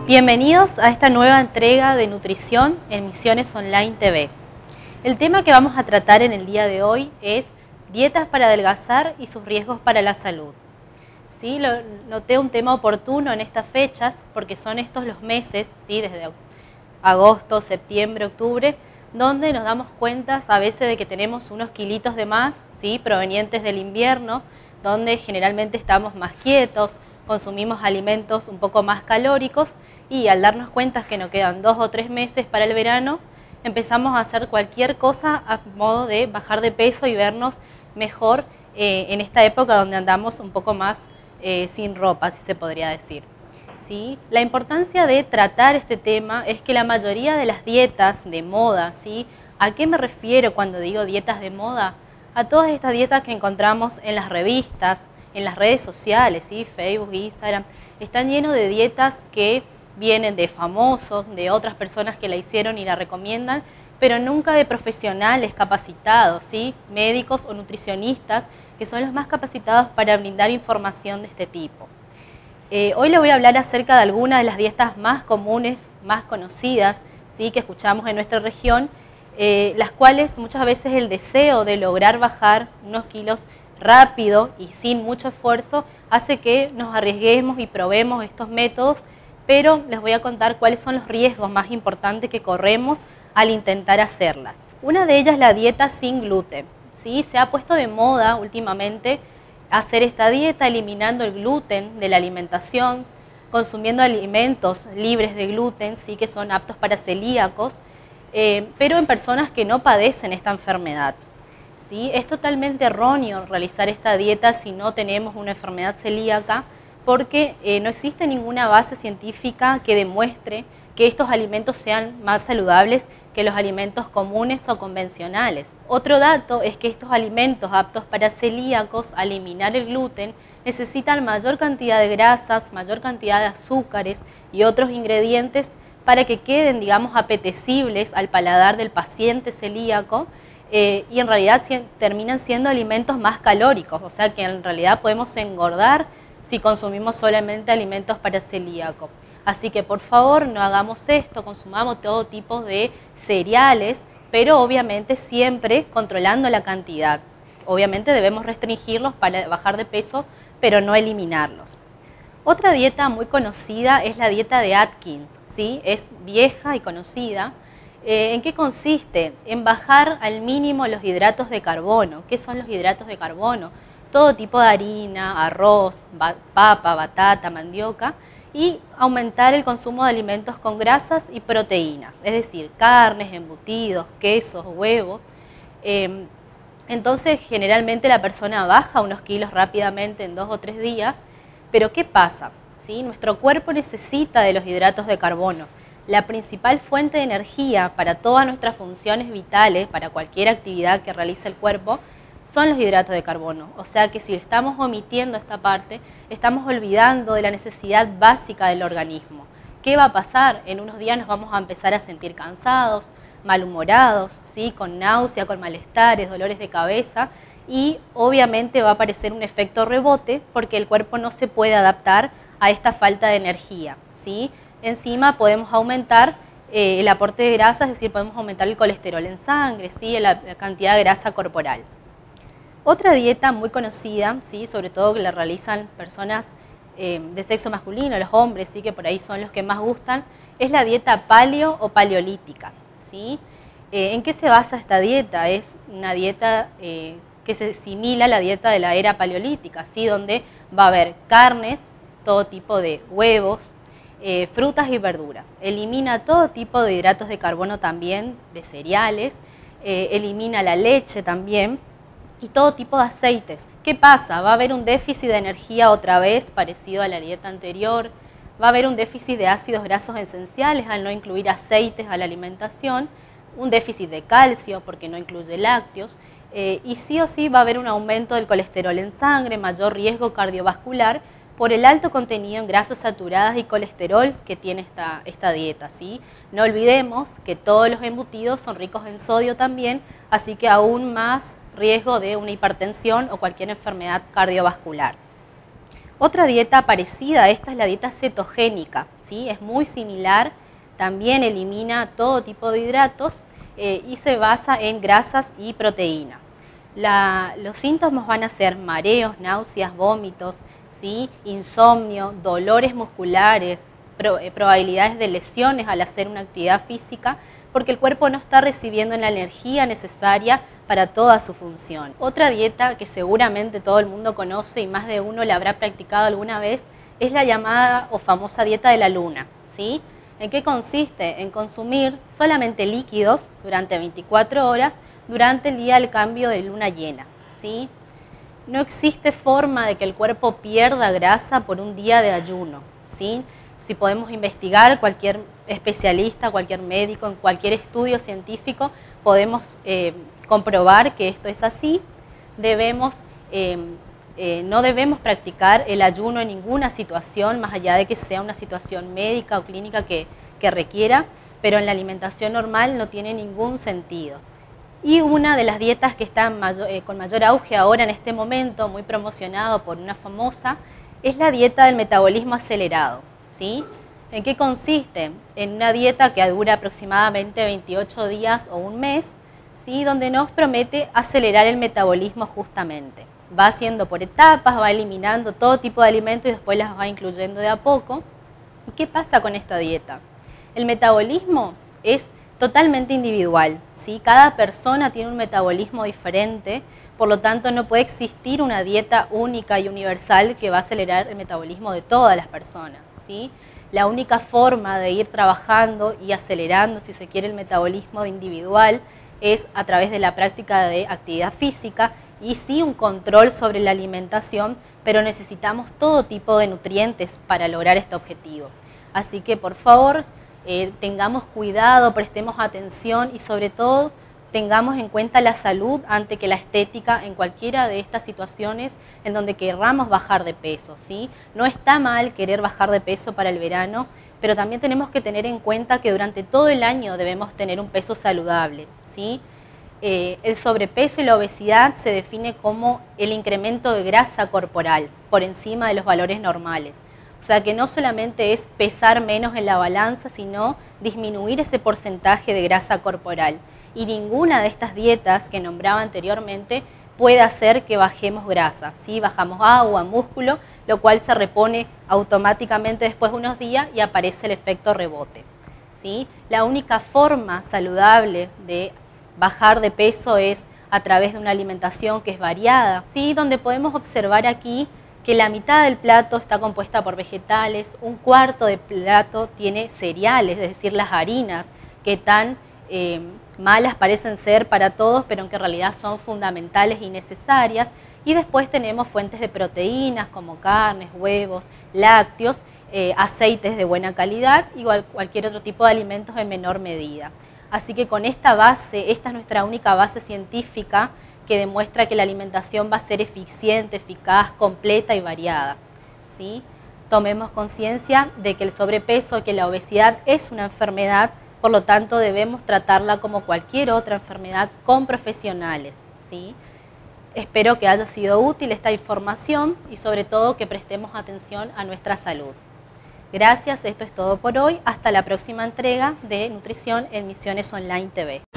Bienvenidos a esta nueva entrega de nutrición en Misiones Online TV. El tema que vamos a tratar en el día de hoy es dietas para adelgazar y sus riesgos para la salud. ¿Sí? Noté un tema oportuno en estas fechas porque son estos los meses, ¿sí? Desde agosto, septiembre, octubre, donde nos damos cuenta a veces de que tenemos unos kilitos de más, ¿sí? Provenientes del invierno, donde generalmente estamos más quietos, consumimos alimentos un poco más calóricos y al darnos cuenta que nos quedan 2 o 3 meses para el verano, empezamos a hacer cualquier cosa a modo de bajar de peso y vernos mejor en esta época donde andamos un poco más sin ropa, si se podría decir. ¿Sí? La importancia de tratar este tema es que la mayoría de las dietas de moda, ¿sí? ¿A qué me refiero cuando digo dietas de moda? A todas estas dietas que encontramos en las revistas, en las redes sociales, ¿sí? Facebook, Instagram, están llenos de dietas que vienen de famosos, de otras personas que la hicieron y la recomiendan, pero nunca de profesionales capacitados, ¿sí? Médicos o nutricionistas, que son los más capacitados para brindar información de este tipo. Hoy le voy a hablar acerca de algunas de las dietas más comunes, más conocidas, ¿sí? Que escuchamos en nuestra región, las cuales muchas veces el deseo de lograr bajar unos kilos rápido y sin mucho esfuerzo hace que nos arriesguemos y probemos estos métodos, pero les voy a contar cuáles son los riesgos más importantes que corremos al intentar hacerlas. Una de ellas es la dieta sin gluten, ¿sí? Se ha puesto de moda últimamente hacer esta dieta eliminando el gluten de la alimentación, consumiendo alimentos libres de gluten, ¿sí? Que son aptos para celíacos, pero en personas que no padecen esta enfermedad. ¿Sí? Es totalmente erróneo realizar esta dieta si no tenemos una enfermedad celíaca porque no existe ninguna base científica que demuestre que estos alimentos sean más saludables que los alimentos comunes o convencionales. Otro dato es que estos alimentos aptos para celíacos, al eliminar el gluten, necesitan mayor cantidad de grasas, mayor cantidad de azúcares y otros ingredientes para que queden, digamos, apetecibles al paladar del paciente celíaco, y en realidad terminan siendo alimentos más calóricos, o sea que en realidad podemos engordar si consumimos solamente alimentos para celíaco. Así que por favor no hagamos esto, consumamos todo tipo de cereales, pero obviamente siempre controlando la cantidad. Obviamente debemos restringirlos para bajar de peso, pero no eliminarlos. Otra dieta muy conocida es la dieta de Atkins, ¿sí? Es vieja y conocida. ¿En qué consiste? En bajar al mínimo los hidratos de carbono. ¿Qué son los hidratos de carbono? Todo tipo de harina, arroz, papa, batata, mandioca, y aumentar el consumo de alimentos con grasas y proteínas, es decir, carnes, embutidos, quesos, huevos. Entonces, generalmente la persona baja unos kilos rápidamente en 2 o 3 días, pero ¿qué pasa? ¿Sí? Nuestro cuerpo necesita de los hidratos de carbono. La principal fuente de energía para todas nuestras funciones vitales, para cualquier actividad que realice el cuerpo, son los hidratos de carbono. O sea que si estamos omitiendo esta parte, estamos olvidando de la necesidad básica del organismo. ¿Qué va a pasar? En unos días nos vamos a empezar a sentir cansados, malhumorados, ¿sí? Con náusea, con malestares, dolores de cabeza, y obviamente va a aparecer un efecto rebote porque el cuerpo no se puede adaptar a esta falta de energía, ¿sí? Encima podemos aumentar el aporte de grasa, es decir, podemos aumentar el colesterol en sangre, ¿sí? La cantidad de grasa corporal. Otra dieta muy conocida, ¿sí? Sobre todo que la realizan personas de sexo masculino, los hombres, ¿sí? Que por ahí son los que más gustan, es la dieta paleo o paleolítica, ¿sí? ¿En qué se basa esta dieta? Es una dieta que se asimila a la dieta de la era paleolítica, ¿sí? Donde va a haber carnes, todo tipo de huevos, frutas y verduras. Elimina todo tipo de hidratos de carbono también, de cereales, elimina la leche también y todo tipo de aceites. ¿Qué pasa? Va a haber un déficit de energía otra vez, parecido a la dieta anterior, va a haber un déficit de ácidos grasos esenciales al no incluir aceites a la alimentación, un déficit de calcio porque no incluye lácteos, y sí o sí va a haber un aumento del colesterol en sangre, mayor riesgo cardiovascular, por el alto contenido en grasas saturadas y colesterol que tiene esta dieta, ¿sí? No olvidemos que todos los embutidos son ricos en sodio también, así que aún más riesgo de una hipertensión o cualquier enfermedad cardiovascular. Otra dieta parecida a esta es la dieta cetogénica, ¿sí? Es muy similar, también elimina todo tipo de hidratos y se basa en grasas y proteína. Los síntomas van a ser mareos, náuseas, vómitos, ¿sí? Insomnio, dolores musculares, probabilidades de lesiones al hacer una actividad física, porque el cuerpo no está recibiendo la energía necesaria para toda su función. Otra dieta que seguramente todo el mundo conoce y más de uno la habrá practicado alguna vez es la llamada o famosa dieta de la luna, ¿sí? ¿En qué consiste? En consumir solamente líquidos durante 24 horas durante el día del cambio de luna llena, ¿sí? No existe forma de que el cuerpo pierda grasa por un día de ayuno, ¿sí? Si podemos investigar, cualquier especialista, cualquier médico, en cualquier estudio científico, podemos comprobar que esto es así. No debemos practicar el ayuno en ninguna situación, más allá de que sea una situación médica o clínica que requiera, pero en la alimentación normal no tiene ningún sentido. Y una de las dietas que está con mayor auge ahora en este momento, muy promocionado por una famosa, es la dieta del metabolismo acelerado, ¿sí? ¿En qué consiste? En una dieta que dura aproximadamente 28 días o un mes, ¿sí? Donde nos promete acelerar el metabolismo justamente. Va haciendo por etapas, va eliminando todo tipo de alimentos y después las va incluyendo de a poco. ¿Y qué pasa con esta dieta? El metabolismo es totalmente individual, ¿sí? Cada persona tiene un metabolismo diferente, por lo tanto no puede existir una dieta única y universal que va a acelerar el metabolismo de todas las personas, ¿sí? La única forma de ir trabajando y acelerando, si se quiere, el metabolismo individual es a través de la práctica de actividad física y sí un control sobre la alimentación, pero necesitamos todo tipo de nutrientes para lograr este objetivo. Así que por favor, tengamos cuidado, prestemos atención y sobre todo tengamos en cuenta la salud antes que la estética en cualquiera de estas situaciones en donde querramos bajar de peso, ¿sí? No está mal querer bajar de peso para el verano, pero también tenemos que tener en cuenta que durante todo el año debemos tener un peso saludable, ¿sí? El sobrepeso y la obesidad se define como el incremento de grasa corporal por encima de los valores normales. O sea que no solamente es pesar menos en la balanza, sino disminuir ese porcentaje de grasa corporal. Y ninguna de estas dietas que nombraba anteriormente puede hacer que bajemos grasa, ¿sí? Bajamos agua, músculo, lo cual se repone automáticamente después de unos días y aparece el efecto rebote, ¿sí? La única forma saludable de bajar de peso es a través de una alimentación que es variada, ¿sí? Donde podemos observar aquí que la mitad del plato está compuesta por vegetales, un cuarto del plato tiene cereales, es decir, las harinas que tan malas parecen ser para todos, pero en que en realidad son fundamentales y necesarias. Y después tenemos fuentes de proteínas como carnes, huevos, lácteos, aceites de buena calidad y cualquier otro tipo de alimentos en menor medida. Así que con esta base, esta es nuestra única base científica que demuestra que la alimentación va a ser eficiente, eficaz, completa y variada, ¿sí? Tomemos conciencia de que el sobrepeso, que la obesidad es una enfermedad, por lo tanto debemos tratarla como cualquier otra enfermedad con profesionales, ¿sí? Espero que haya sido útil esta información y sobre todo que prestemos atención a nuestra salud. Gracias, esto es todo por hoy. Hasta la próxima entrega de Nutrición en Misiones Online TV.